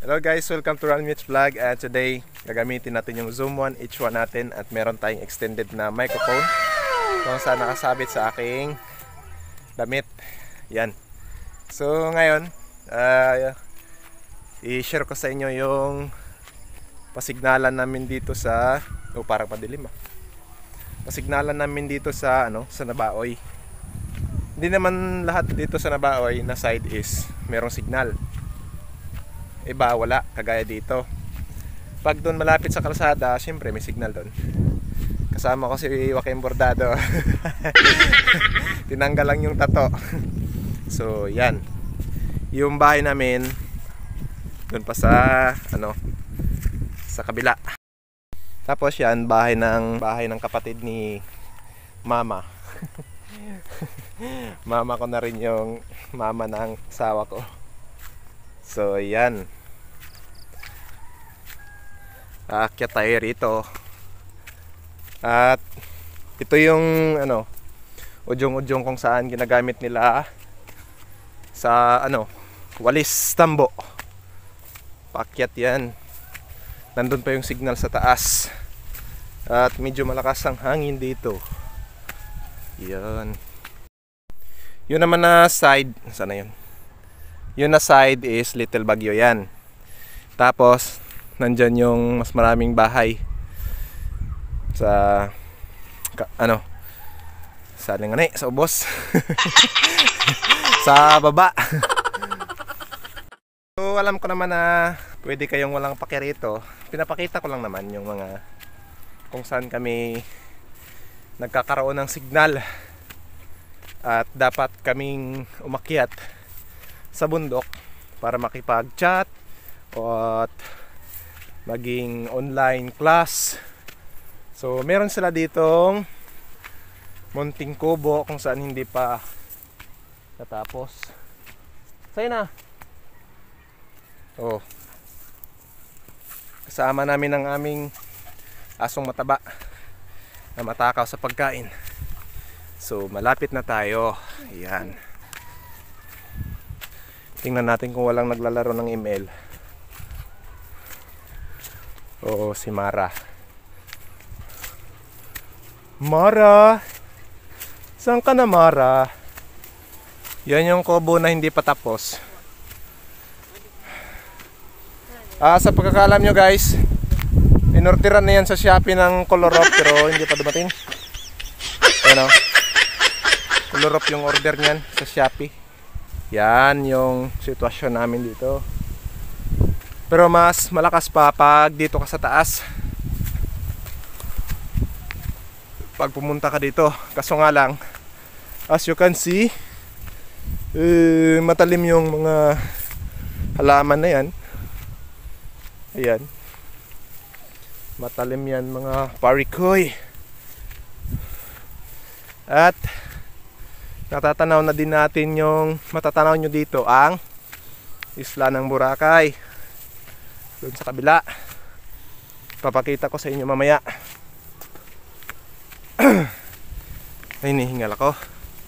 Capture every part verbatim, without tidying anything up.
Hello guys, welcome to Ranmich Vlog. And today, gagamitin natin yung Zoom one H one natin at meron tayong extended na microphone kung saan nakasabit sa aking damit. Yan. So ngayon, uh, i-share ko sa inyo yung pasignalan namin dito sa oh, parang madilim ah. Pasignalan namin dito sa ano, sa Nabaoy. Hindi naman lahat dito sa Nabaoy na side is merong signal. Iba wala, kagaya dito. Pag doon malapit sa kalsada, syempre may signal doon. Kasama ko si Joaquim Bordado. Tinanggal lang yung tato. So yan. Yung bahay namin doon pa sa ano, sa kabila. Tapos yan, bahay ng bahay ng kapatid ni Mama. Mama ko na rin yung mama ng asawa ko. So yan. Aakyat tayo rito. At ito yung ano, udyong-udyong kung saan ginagamit nila sa ano, walis tambo. Paakyat yan. Nandun pa yung signal sa taas. At medyo malakas ang hangin dito. Yan. Yun naman na side, sana yun? Yun na side is Little Baguio yan. Tapos nandyan yung mas maraming bahay sa ka, ano sa Lingani, sa Ubos. Sa baba. So alam ko naman na pwede kayong walang pake rito. Pinapakita ko lang naman yung mga kung saan kami nagkakaroon ng signal. At dapat kaming umakyat sa bundok para makipag-chat at maging online class. So meron sila ditong munting kubo kung saan hindi pa natapos. Sa'yo na. Oh. Kasama namin ang aming asong mataba na matakaw sa pagkain. So malapit na tayo. Ayan. Tingnan natin kung walang naglalaro ng email. Oo, si Mara. Mara! Saan ka na, Mara? Yan yung kubo na hindi pa tapos. Ah, sa pagkakalam nyo guys, inortiran na yan sa Shopee ng Colorop pero hindi pa dumating. Ano? Colorop yung order niyan sa Shopee. Yan yung sitwasyon namin dito. Pero mas malakas pa pag dito ka sa taas. Pag pumunta ka dito. Kaso nga lang, as you can see, eh, matalim yung mga halaman na yan. Ayan. Matalim yan mga parikoy. At natatanaw na din natin yung matatanaw nyo dito ang Isla ng Boracay doon sa kabila. Papakita ko sa inyo mamaya. Ay, nihingal ako.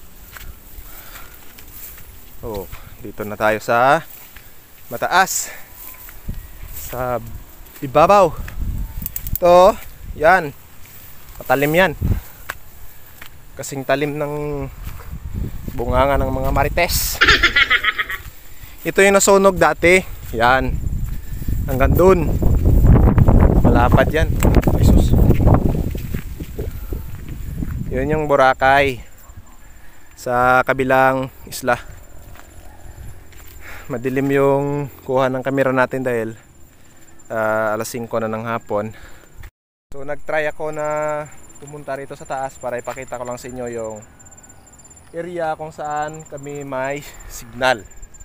Oh, dito na tayo sa mataas, sa ibabaw. Ito, yan, matalim yan. Kasing talim ng bunganga ng mga marites. Ito yung nasunog dati. Yan. Hanggang dun. Malapad yan. Ay sus. Yun yung Boracay. Sa kabilang isla. Madilim yung kuha ng kamera natin dahil uh, alas singko na ng hapon. So nagtry ako na pumunta rito sa taas para ipakita ko lang sa inyo yung area kung saan kami may signal.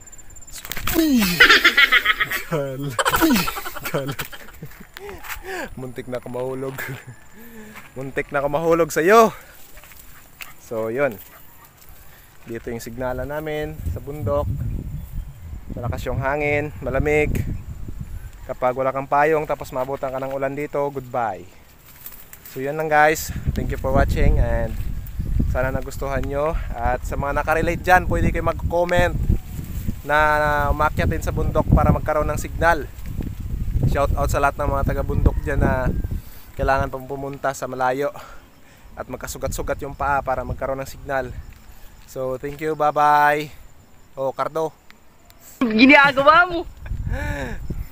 Gal. Gal. Muntik na ako mahulog. Muntik na ako mahulog sa iyo. So yun. Dito yung signalan namin sa bundok. Malakas yung hangin, malamig. Kapag wala kang payong tapos mabutan ka ng ulan dito, goodbye. So yun lang guys. Thank you for watching and sana nagustuhan nyo. At sa mga nakarelate dyan, pwede kayo mag-comment na umakyat din sa bundok para magkaroon ng signal. Shout out sa lahat ng mga taga-bundok dyan na kailangan pang pumunta sa malayo at magkasugat-sugat yung paa para magkaroon ng signal. So thank you, bye bye. Oh, Cardo. Ginagawa mo.